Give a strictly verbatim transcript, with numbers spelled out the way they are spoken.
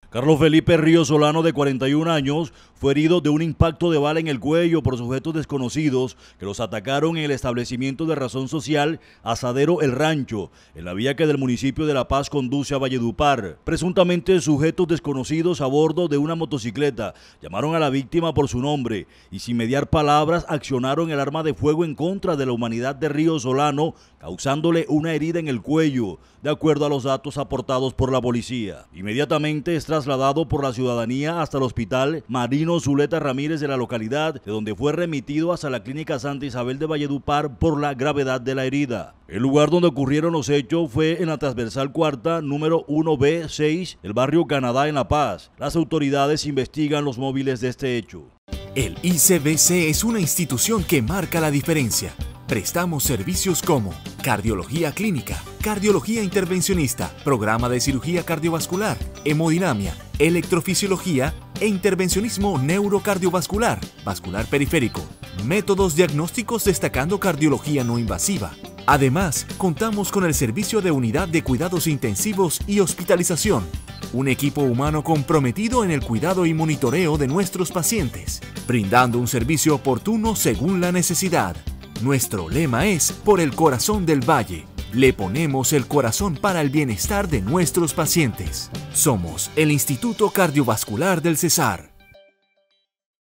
Carlos Felipe Ríos Solano, de cuarenta y un años, fue herido de un impacto de bala en el cuello por sujetos desconocidos que los atacaron en el establecimiento de razón social Asadero El Rancho, en la vía que del municipio de La Paz conduce a Valledupar. Presuntamente sujetos desconocidos a bordo de una motocicleta llamaron a la víctima por su nombre y sin mediar palabras accionaron el arma de fuego en contra de la humanidad de Ríos Solano, causándole una herida en el cuello, de acuerdo a los datos aportados por la policía. Inmediatamente es trasladado por la ciudadanía hasta el hospital Marino Zuleta Ramírez de la localidad, de donde fue remitido hasta la clínica Santa Isabel de Valledupar por la gravedad de la herida. El lugar donde ocurrieron los hechos fue en la transversal cuarta número uno B seis, el barrio Canadá en La Paz. Las autoridades investigan los móviles de este hecho. El I C B C es una institución que marca la diferencia. Prestamos servicios como cardiología clínica, cardiología intervencionista, programa de cirugía cardiovascular, hemodinamia, electrofisiología e intervencionismo neurocardiovascular, vascular periférico, métodos diagnósticos destacando cardiología no invasiva. Además, contamos con el servicio de unidad de cuidados intensivos y hospitalización, un equipo humano comprometido en el cuidado y monitoreo de nuestros pacientes, brindando un servicio oportuno según la necesidad. Nuestro lema es por el corazón del valle. Le ponemos el corazón para el bienestar de nuestros pacientes. Somos el Instituto Cardiovascular del Cesar.